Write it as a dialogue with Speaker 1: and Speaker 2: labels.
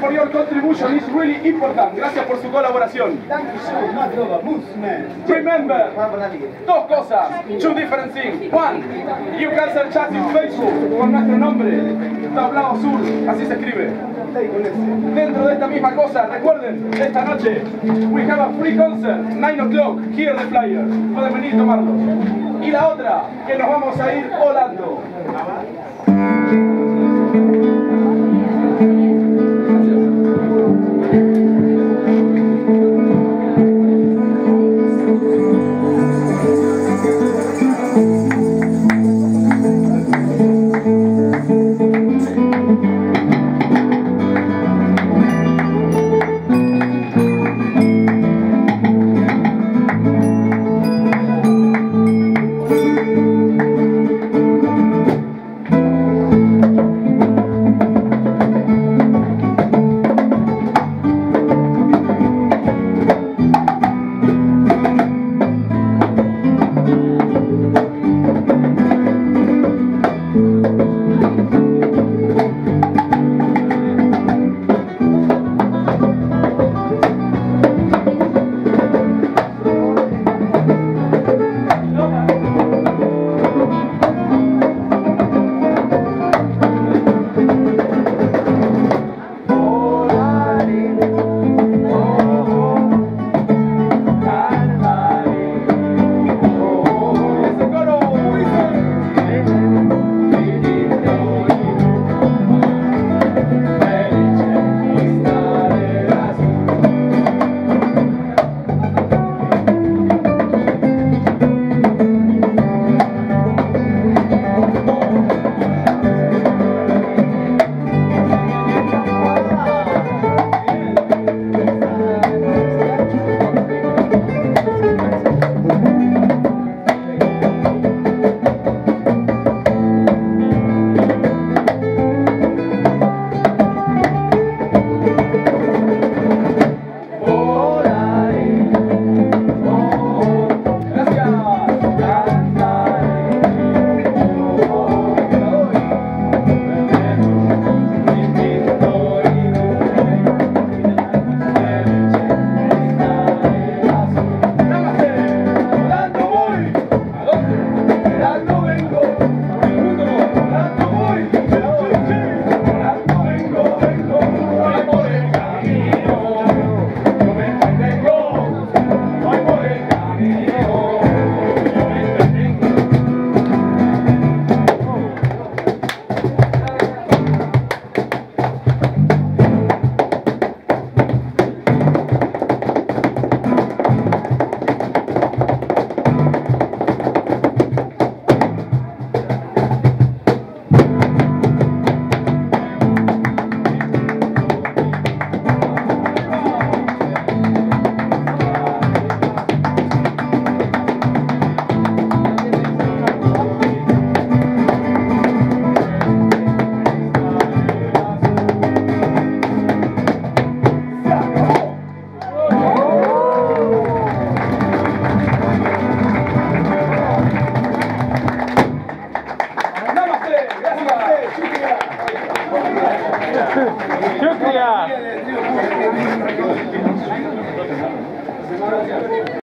Speaker 1: for your contribution. It's really important. Gracias por su colaboración. Remember, dos cosas, two different things. One, you can search us in Facebook con nuestro nombre, Tablao Sur, así se escribe. Dentro de esta misma cosa, recuerden, esta noche, we have a free concert, 9 o'clock, here the flyer. Pueden venir y tomarlo. Y la otra, que nos vamos a ir volando.
Speaker 2: शुक्रिया।